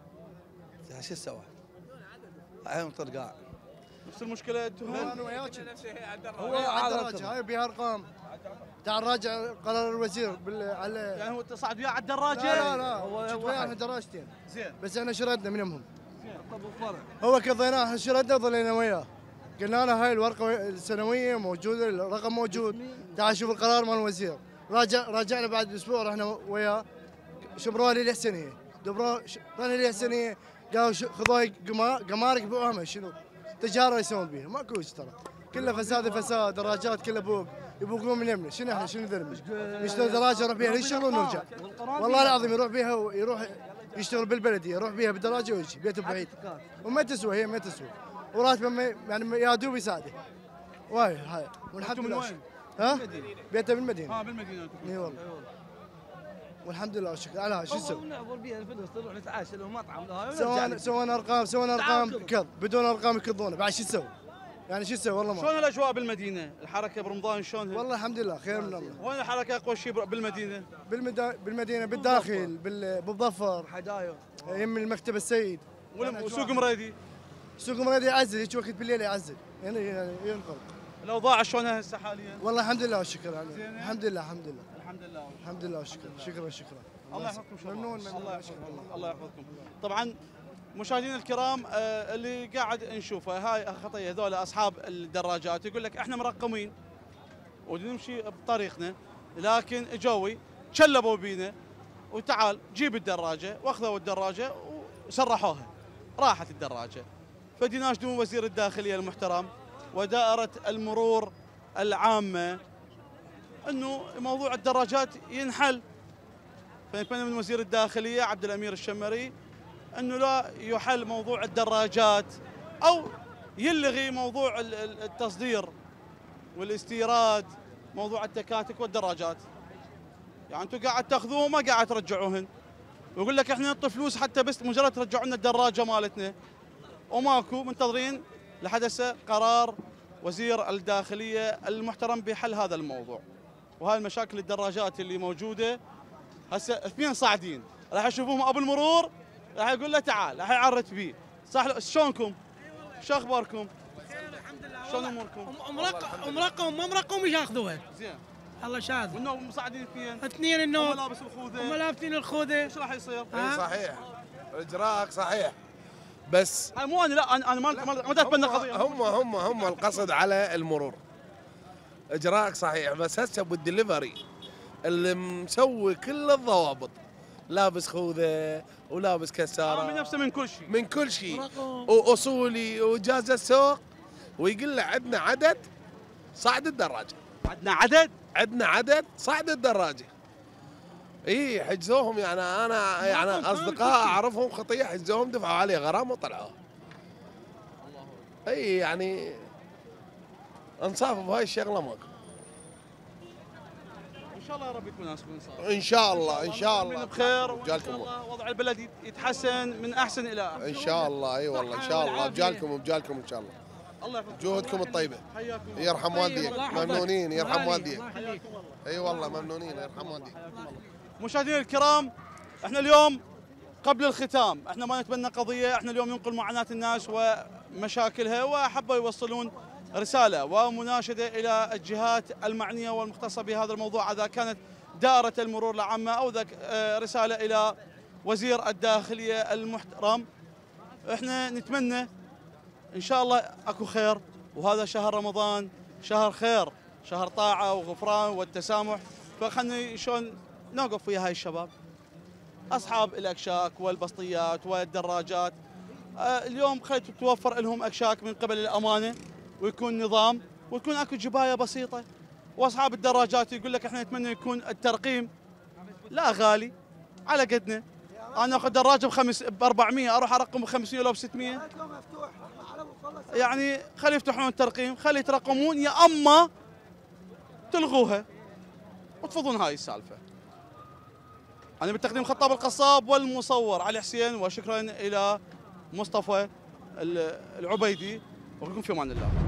شو اسوي؟ هاي طرقاع. نفس المشكله انا وياك هو على الدراجه هاي بيها ارقام. تعال راجع قرار الوزير على يعني هو صعد وياه على الدراجه؟ لا هو ويانا دراجتين زين بس احنا شردنا منهم. هو كضيناه شردنا ظلينا وياه قلنا له هاي الورقه السنويه موجوده الرقم موجود تعال شوف القرار مال الوزير. راجعنا بعد اسبوع رحنا وياه شبروها لي الحسنيه دبروها لي الحسنيه قالوا خذوها قمارك بيعوها شنو تجاره يسوون بيها ماكوش ترى كله فساد دراجات كله بوق يبوقون من يمنا شنو احنا شنو ذنبنا نشتري دراجه نروح بيها للشغل ونرجع والله العظيم يروح بيها ويروح يشتغل بالبلديه يروح بيها بالدراجه ويجي بيته بعيد وما تسوى هي ما تسوى وراتبه يعني يا دوب يساعده واي هاي والحمد لله ها بيته بالمدينه بالمدينه اي والله والحمد لله والشكر على شو نسوي؟ نعبر بيها الفلوس نروح نتعشى لو مطعم سوينا ارقام كذب بدون ارقام يكذبونه بعد شو نسوي؟ يعني شو نسوي والله ما شلون الاجواء بالمدينه؟ الحركه برمضان شلون؟ والله الحمد لله خير من الله. وين الحركه اقوى شيء بالمدينه؟ بالمدينه بالداخل بالظفر حدايا يم المكتب السيد وسوق مريدي. سوق مريدي يعزل هيك وقت بالليل يعزل يعني ينقلق. الاوضاع شلون هسه حاليا؟ والله الحمد لله والشكر يعني الحمد لله الحمد لله والشكر شكرا الله يحفظكم. ممنون الله يحفظكم. طبعا مشاهدينا الكرام اللي قاعد نشوفه هاي خطيه هذول اصحاب الدراجات يقول لك احنا مرقمين ونمشي بطريقنا، لكن اجوي شلبوا بينا وتعال جيب الدراجه، واخذوا الدراجه وسرحوها راحت الدراجه. فدي ناشدون وزير الداخليه المحترم ودائره المرور العامه انه موضوع الدراجات ينحل. فنتمنى من وزير الداخليه عبد الامير الشمري انه لا يحل موضوع الدراجات او يلغي موضوع التصدير والاستيراد، موضوع التكاتك والدراجات. يعني انتم قاعد تاخذوه ما قاعد ترجعوهن، ويقول لك احنا نعطي فلوس حتى بس مجرد ترجعوا لنا الدراجه مالتنا، وماكو منتظرين لحد هسه قرار وزير الداخليه المحترم بحل هذا الموضوع. وهاي المشاكل الدراجات اللي موجوده هسه اثنين صاعدين راح يشوفوهم ابو المرور راح يقول له تعال راح يعرت بيه. صح شلونكم؟ شو اخباركم؟ الحمد لله. شلون اموركم؟ مرقم ما مرقم مش ياخذوها. زين. الله شاذ. والنوم مصعدين اثنين؟ اثنين النوم. هم لابس الخوذه. هم لابسين الخوذه. ايش راح يصير؟ صحيح. اجراءك صحيح. بس مو انا لا انا ما اتبنى قضيه. هم القصد على المرور. اجراءك صحيح بس هسه بالدليفري اللي مسوي كل الضوابط لابس خوذه ولابس كساره من نفسه من كل شيء واصولي وجاز السوق ويقول له عندنا عدد صعد الدراجه. عندنا عدد صعد الدراجه. اي حجزوهم يعني انا يعني اصدقاء اعرفهم خطيه حجزوهم دفعوا عليه غرامه وطلعوه. اي يعني انصاف بهاي الشغله ماكو. ان شاء الله يا رب يكون ناسكم ان شاء الله ان شاء الله بخير وان شاء الله وضع البلد يتحسن من احسن الى احسن ان شاء الله. اي والله ان شاء الله بجالكم ان شاء الله. الله يحفظكم جهودكم الطيبه يرحم والديك ممنونين يرحم والديك. اي والله ممنونين يرحم والديك. مشاهدينا الكرام احنا اليوم قبل الختام احنا ما نتبنى قضيه، احنا اليوم ننقل معاناه الناس ومشاكلها وحبوا يوصلون رساله ومناشده الى الجهات المعنيه والمختصه بهذا الموضوع، اذا كانت دائره المرور العامه او رساله الى وزير الداخليه المحترم. احنا نتمنى ان شاء الله اكو خير، وهذا شهر رمضان شهر خير، شهر طاعه وغفران والتسامح، فخلنا شلون نوقف ويا هاي الشباب اصحاب الاكشاك والبسطيات والدراجات. اليوم خلي تتوفر لهم اكشاك من قبل الامانه ويكون نظام وتكون اكو جبايه بسيطه. واصحاب الدراجات يقول لك احنا نتمنى يكون الترقيم لا غالي على قدنا. انا اخذ دراجه ب 400 اروح ارقم ب 500 ولا ب 600. يعني خلي يفتحون الترقيم، خلي يترقمون يا اما تلغوها وتفضون هاي السالفه. انا بالتقديم خطاب القصاب والمصور علي حسين، وشكرا الى مصطفى العبيدي، وبكم في امان الله.